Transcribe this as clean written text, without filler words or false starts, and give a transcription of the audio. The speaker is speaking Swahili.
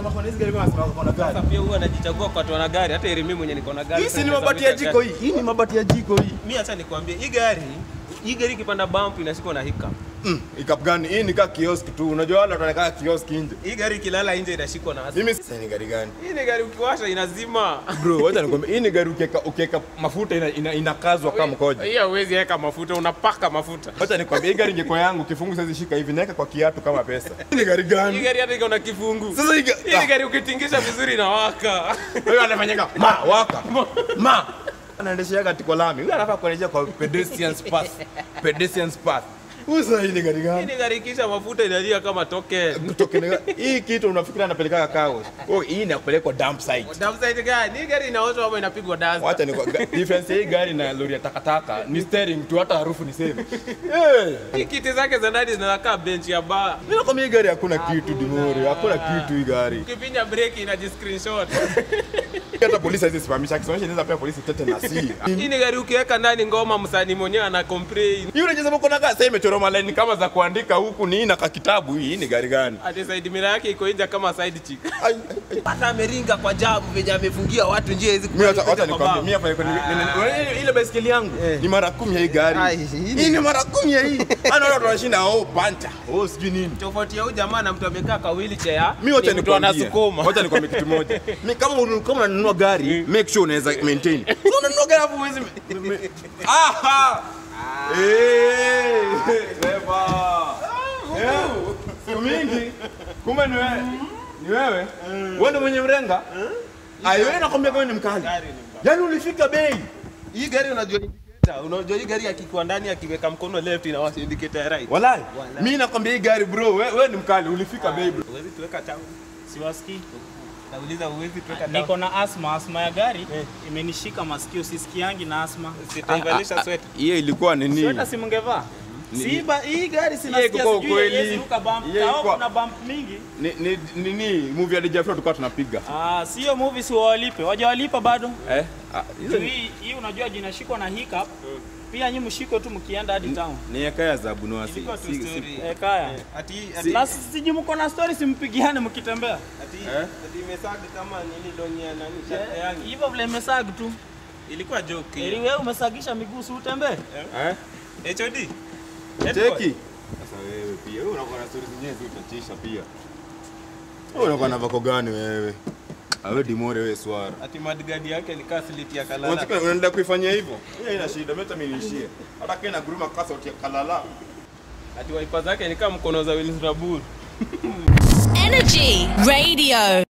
anasema kwa hizo gari kama anasema kwa gari. Sasa pia huwa anajichagua kwa watu wana gari, hata mimi mwenye niko na gari. Hii si ni mabati ya jiko hii. Hii ni mabati ya jiko hii. Mimi acha nikwambie, hii gari ikipanda bump inashikwa na hiccup. Hiccup gani? Hii ni kama kiosk tu. Unajua wale wanakaa kiosk nje. Hii gari ikilala nje inashikwa na mimi sasa ni gari gani? Hii ni gari ukiwasha inazima. Bro, wacha nikwambie, hii ni gari ukiweka mafuta inakazwa kama mkojo. Hii hauwezi weka mafuta, unapaka mafuta. Wacha nikwambie, hii gari ingekuwa yangu, kifungu sasa shika hivi naweka kwa kiatu kama pesa. Hii ni gari gani? Hii gari hata iko na kifungu. Sasa hii gari ukitingisha vizuri inawaka. Wewe anafanyika waka. Anaendeshia katika lami. Wewe anafaa kuendeshia kwa pedestrian path. Usa hii ni gari gani? Hii ni gari kisha mafuta inalia kama token. Hii kitu unafikiri anapeleka kao. Hii inapelekwa dump site. Dump site gani? Hii gari inaoshwa hapo inapigwa daza. Wacha ni difference hii gari na lori ya takataka ni steering tu, hata harufu ni same. Hii kiti zake za ndani zinakaa bench ya bar. Mimi nakwambia hii gari hakuna kitu Dimori, hakuna kitu hii gari. Ukipinya breki screenshot. Hata polisi hazisimamisha, akisomesha inaweza pia polisi tete na si. Hii ni gari ukiweka ndani ngoma msanii mwenyewe ana complain. Yule unajisema kuna gari sasa imechorwa maleni kama za kuandika huku ni na kitabu. Hii ni gari gani? Hadi side mirror yake iko nje kama side chick. Hata ameringa kwa jabu venye amefungia watu njia hizi. Mimi hata nikwambie, mimi hapa ile baiskeli yangu ni mara 10 ya hii gari. Hii ni mara 10 ya hii. Ana watu wanashinda panta. Sijui nini. Tofauti ya huyu jamaa na mtu amekaa kwa wheelchair. Mimi wacha nikwambie. Anasukuma. Wacha nikwambie kitu moja. Mimi kama unanunua gari, make sure unaweza maintain. Unanunua gari hapo uweze. Aha! Leva. Siku mingi. Kumbe ni wewe. Ni wewe? Wewe ndio mwenye mrenga? Wewe nakwambia kama ni mkali. Yaani ulifika bei. Hii gari unajua indicator. Unajua hii gari akikuwa ndani akiweka mkono left inawasha indicator ya right. Wallahi. Mimi nakwambia hii gari bro, wewe ni mkali, ulifika bei bro. Huwezi tuweka tangu. Siwasikii. Nauliza huwezi tuweka tangu. Niko na asma ya gari imenishika masikio, sisikiangi na asma. Sitaivalisha sweater. Hiyo ilikuwa nini? Sweater si mungevaa? Siba hii gari sinasikia kwa sijui yeye ruka bump. Au kuna bump mingi. Nini movie ya Deja Flow tulikuwa tunapiga. Sio movie, si walipe. Wajawalipa bado? Hii unajua jinashikwa na hiccup. Pia nyinyi mshiko tu mkienda hadi town. Ni yakaya za Bunoasi. Kaya. Na siji mko na story, simpigiane mkitembea. Ati mesaga kama nini donya nani shati yangu. Hivyo vile mesaga tu. Ilikuwa joke. Ili wewe umesagisha miguu si utembee? HOD. Cheki. Sasa wewe pia wewe unakuwa na stories zenyewe utachisha pia. Wewe unakuwa na vako gani wewe? Awe Dimore wewe swara. Ati madgadi yake ni kaslit ya kalala. Unataka unaenda kuifanyia hivyo? Hiyo ina shida, mimi niishie. Hata kena guruma kasa utia kalala. Ati wiper zake ni kama mkono za Willis Rabur. Energy Radio.